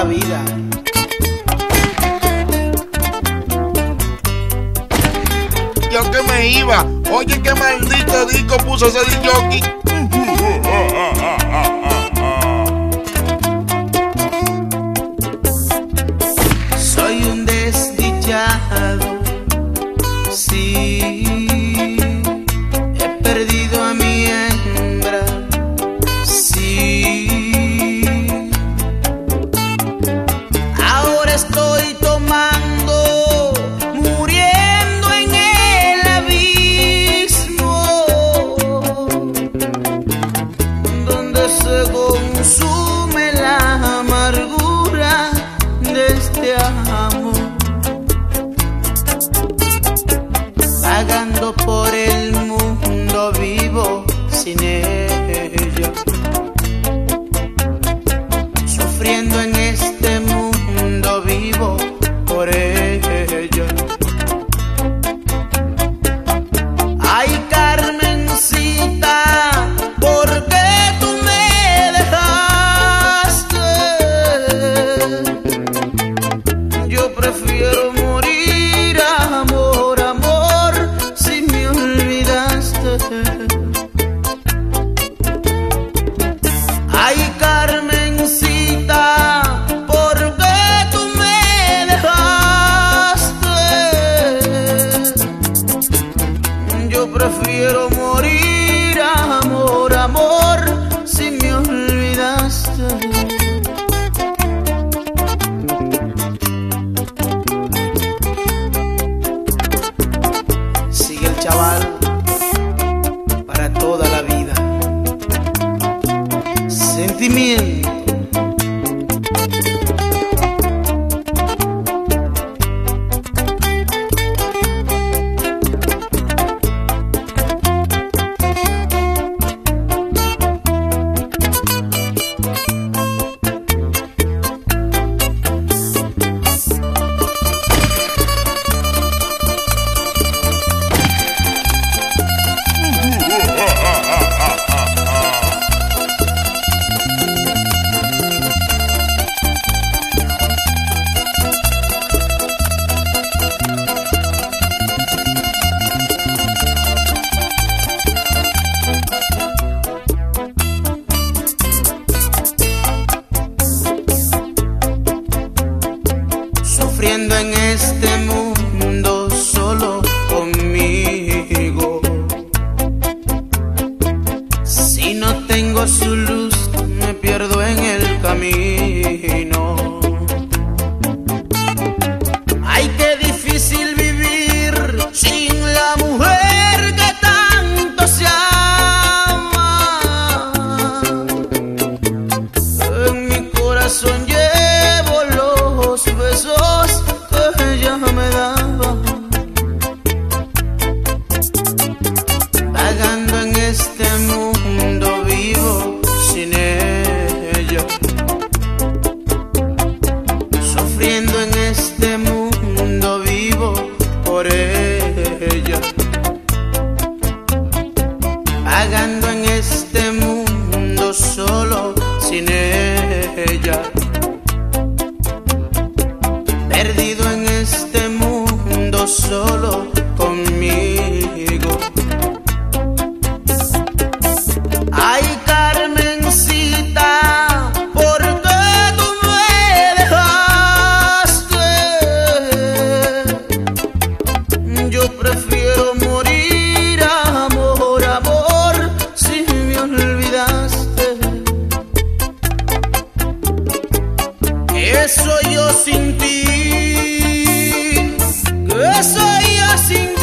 la vida. Yo que me iba, oye qué maldito disco puso ese DJ. Soy un desdichado, sí, he perdido a mi hembra, sí. Ahora estoy tomando, muriendo en el abismo, donde se consume la amargura de este amor, vagando por el mundo vivo sin ella, sufriendo en este mundo vivo por ella. Ay, Carmencita, ¿por qué tú me dejaste? Yo prefiero morir, amor, amor, si me olvidaste. Ay, Carmencita, ¿por qué tú me dejaste? Yo prefiero morir, amor, amor, si me olvidaste. Sigue el chaval para toda la vida. Sentimiento. Sufriendo en este mundo solo conmigo. Si no tengo su luz, me pierdo en el camino. Ay, qué difícil vivir sin la mujer que tanto se ama. En mi corazón llevo los besos que ella me daba, vagando en este mundo vivo sin ella, sufriendo en este mundo vivo por ella, vagando en este mundo solo sin ella, perdido en este mundo solo conmigo. Ay, Carmencita, ¿por qué tú me dejaste? Yo prefiero morir, amor, amor, si me olvidaste. ¿Qué soy yo sin ti? ¿Qué soy yo sin ti?